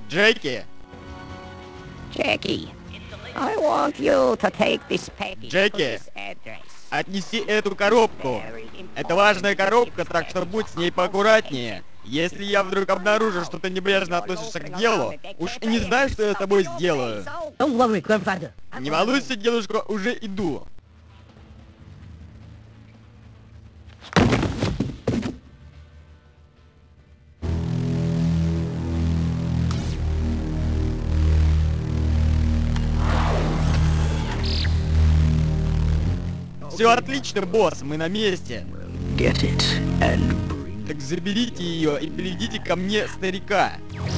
Джеки! Jackie, I want you to take this package to Джеки! this address. Отнеси эту коробку. Это важная коробка, так что будь с ней поаккуратнее. Если я вдруг обнаружу, что ты небрежно относишься к делу, уж и не знаю, что я с тобой сделаю. Don't worry, grandfather. Не волнуйся, дедушка, уже иду. Все отлично, босс, мы на месте. Get it and bring. Так заберите ее и приведите ко мне старика.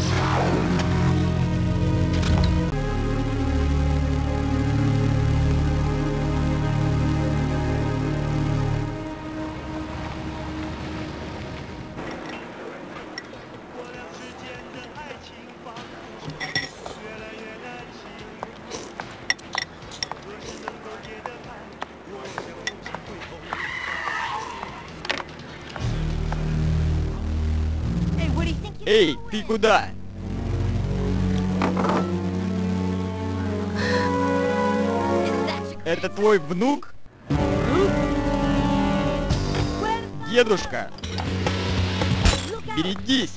Эй, ты куда? Это твой внук? Дедушка! Берегись!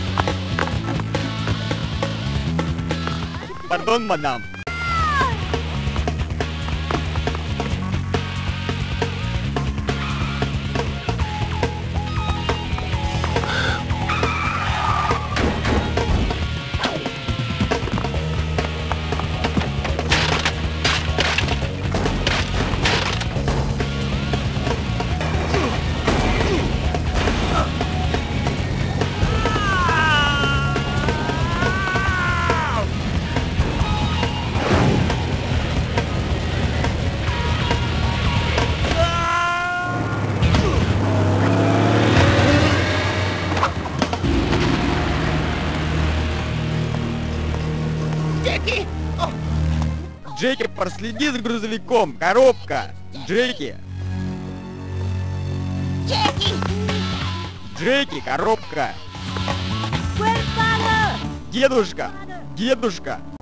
Пардон, мадам. Джеки, проследи за грузовиком! Коробка! Джеки! Джеки, коробка! Дедушка! Дедушка!